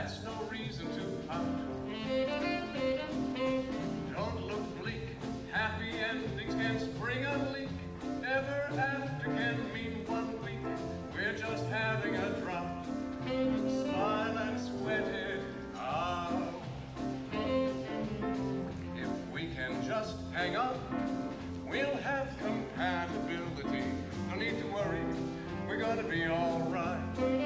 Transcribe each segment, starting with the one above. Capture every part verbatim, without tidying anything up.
that's no reason to pout. Don't look bleak, happy endings can spring a leak. Ever after can mean one week, we're just having a drop. Smile and sweat it out. If we can just hang up, we'll have compatibility. No need to worry, we're gonna be alright.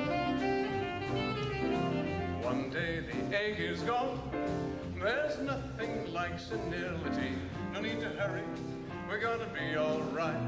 One day the egg is gone, there's nothing like senility. No need to hurry, we're gonna be alright.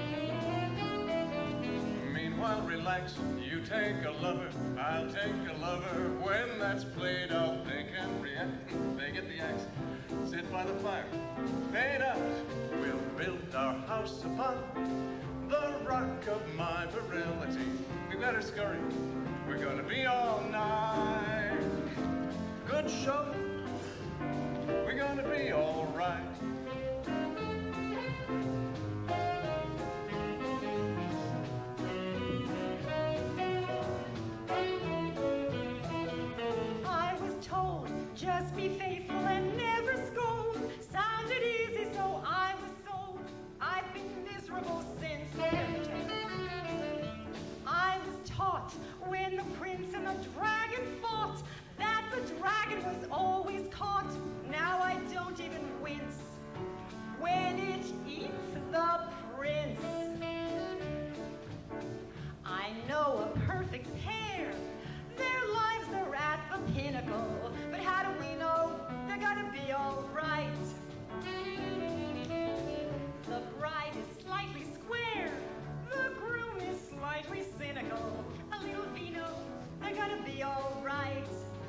Meanwhile, relax, you take a lover, I'll take a lover. When that's played out, they can react, they get the axe. Sit by the fire, fade out. We'll build our house upon the rock of my virility. We better scurry, we're gonna be all night. Good show, we're gonna be all right. I was told, just be faithful and never scold. Sounded easy, so I was sold. I've been miserable since then. I was taught when the prince and the dragon fought that the dragon was always caught. Now I don't even wince when it eats the prince. I know a perfect pair. Their lives are at the pinnacle. But how do we know they're gonna be all right? The bride is slightly square. The groom is slightly cynical. A little vino, they're gonna be all right.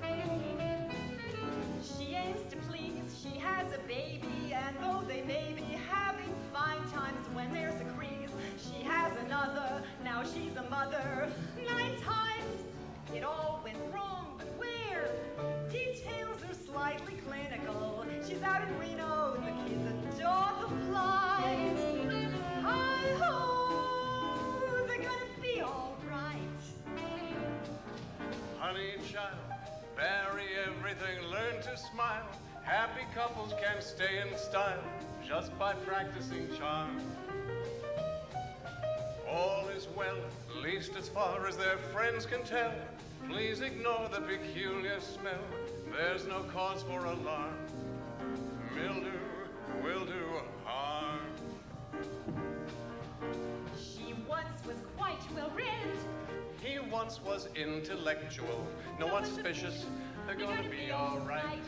She aims to please, she has a baby, and though they may be having fine times when there's a crease, she has another, now she's a mother. Nine times it all went wrong, but where? Details are slightly clinical. She's out in Reno, the kids adore the flight. Hi-ho, they're gonna be all right. Honey child, bury everything, learn to smile. Happy couples can stay in style just by practicing charm. All is well, at least as far as their friends can tell. Please ignore the peculiar smell. There's no cause for alarm. Mildew will do harm. She once was quite well read. He once was intellectual. No one's vicious. They're gonna be all right.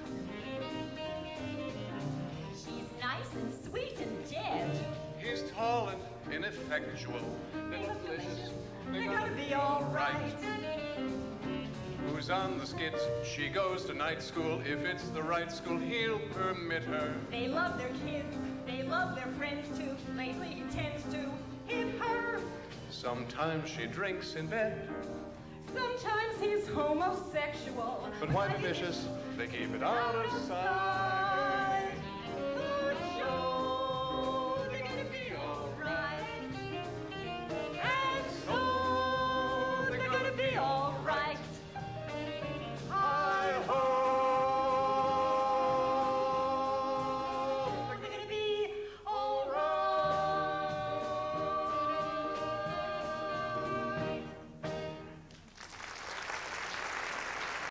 She's nice and sweet and dead. He's tall and ineffectual. They look delicious. They're gonna be all right. Who's on the skits? She goes to night school. If it's the right school, he'll permit her. They love their kids. They love their friends too. Lately he tends to hit her. Sometimes she drinks in bed. Sometimes he's homosexual. But why be vicious? They keep it out of sight.